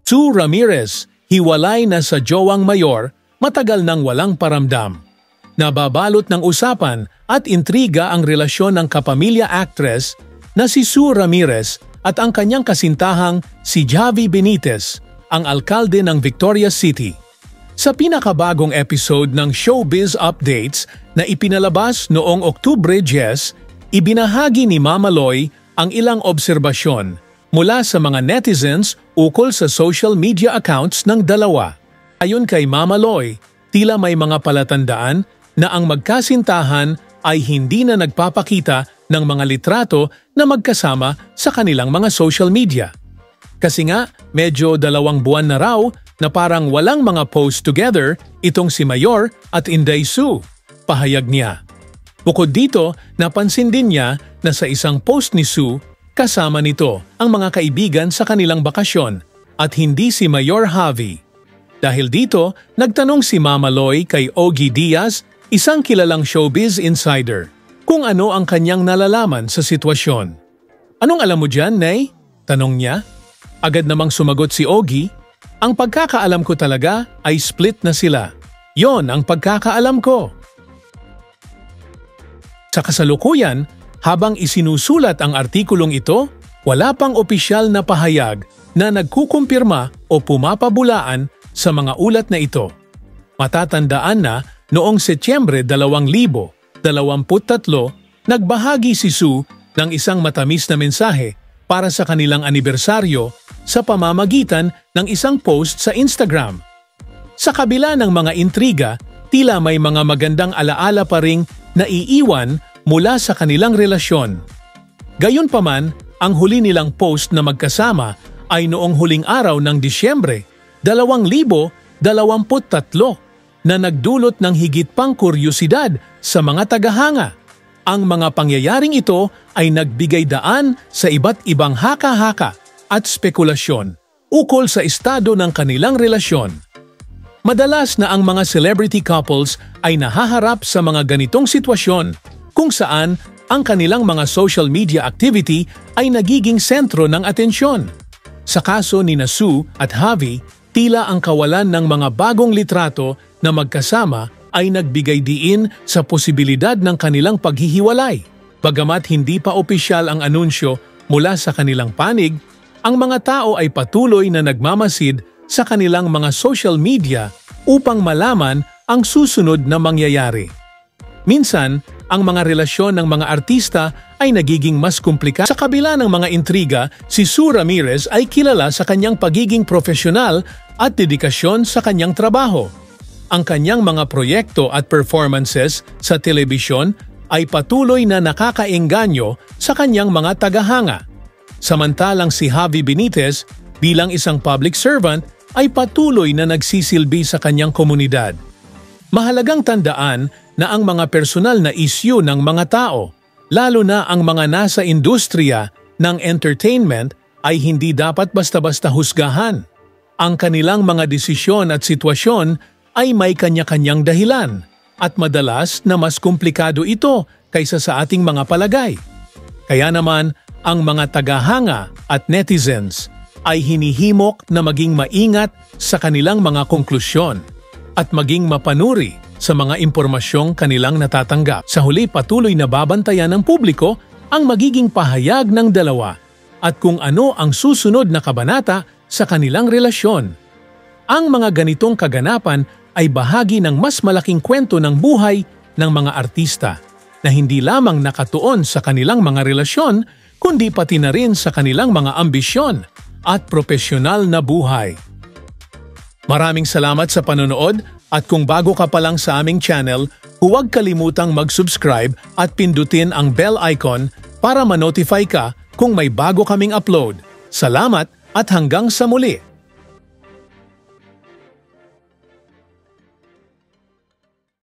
Sue Ramirez, hiwalay na sa jowang mayor, matagal nang walang paramdam. Nababalot ng usapan at intriga ang relasyon ng kapamilya actress na si Sue Ramirez at ang kanyang kasintahang si Javi Benitez, ang alkalde ng Victorias City. Sa pinakabagong episode ng Showbiz Updates na ipinalabas noong Oktubre 10, ibinahagi ni Mama Loy ang ilang obserbasyon mula sa mga netizens ukol sa social media accounts ng dalawa. Ayon kay Mama Loy, tila may mga palatandaan na ang magkasintahan ay hindi na nagpapakita ng mga litrato na magkasama sa kanilang mga social media. Kasi nga, medyo 2 buwan na raw na parang walang mga post together itong si Mayor at Inday Sue, pahayag niya. Bukod dito, napansin din niya na sa isang post ni Sue, kasama nito ang mga kaibigan sa kanilang bakasyon at hindi si Mayor Javi. Dahil dito, nagtanong si Mama Loy kay Ogie Diaz, isang kilalang showbiz insider, kung ano ang kanyang nalalaman sa sitwasyon. "Anong alam mo dyan, Nay?" tanong niya. Agad namang sumagot si Ogie, "Ang pagkakaalam ko talaga ay split na sila. Yon ang pagkakaalam ko." Sa kasalukuyan, habang isinusulat ang artikulong ito, wala pang opisyal na pahayag na nagkukumpirma o pumapabulaan sa mga ulat na ito. Matatandaan na noong Setyembre 2023, nagbahagi si Sue ng isang matamis na mensahe para sa kanilang anibersaryo sa pamamagitan ng isang post sa Instagram. Sa kabila ng mga intriga, tila may mga magandang alaala pa ring naiiwan mula sa kanilang relasyon. Gayunpaman, ang huli nilang post na magkasama ay noong huling araw ng Disyembre 2023 na nagdulot ng higit pang kuryosidad sa mga tagahanga. Ang mga pangyayaring ito ay nagbigay daan sa iba't ibang haka-haka at spekulasyon ukol sa estado ng kanilang relasyon. Madalas na ang mga celebrity couples ay nahaharap sa mga ganitong sitwasyon kung saan ang kanilang mga social media activity ay nagiging sentro ng atensyon. Sa kaso ni Sue at Javi, tila ang kawalan ng mga bagong litrato na magkasama ay nagbigay diin sa posibilidad ng kanilang paghihiwalay. Bagamat hindi pa opisyal ang anunsyo mula sa kanilang panig, ang mga tao ay patuloy na nagmamasid sa kanilang mga social media upang malaman ang susunod na mangyayari. Minsan, ang mga relasyon ng mga artista ay nagiging mas komplikado. Sa kabila ng mga intriga, si Sue Ramirez ay kilala sa kanyang pagiging profesional at dedikasyon sa kanyang trabaho. Ang kanyang mga proyekto at performances sa telebisyon ay patuloy na nakakaengganyo sa kanyang mga tagahanga. Samantalang si Javi Benitez, bilang isang public servant, ay patuloy na nagsisilbi sa kanyang komunidad. Mahalagang tandaan na ang mga personal na isyu ng mga tao, lalo na ang mga nasa industriya ng entertainment, ay hindi dapat basta-basta husgahan. Ang kanilang mga desisyon at sitwasyon ay may kanya-kanyang dahilan at madalas na mas komplikado ito kaysa sa ating mga palagay. Kaya naman, ang mga tagahanga at netizens ay hinihimok na maging maingat sa kanilang mga konklusyon at maging mapanuri sa mga impormasyong kanilang natatanggap. Sa huli, patuloy na babantayan ng publiko ang magiging pahayag ng dalawa at kung ano ang susunod na kabanata sa kanilang relasyon. Ang mga ganitong kaganapan ay bahagi ng mas malaking kwento ng buhay ng mga artista na hindi lamang nakatuon sa kanilang mga relasyon kundi pati na rin sa kanilang mga ambisyon at profesional na buhay. Maraming salamat sa panonood at kung bago ka pa lang sa aming channel, huwag kalimutang mag-subscribe at pindutin ang bell icon para ma-notify ka kung may bago kaming upload. Salamat at hanggang sa muli!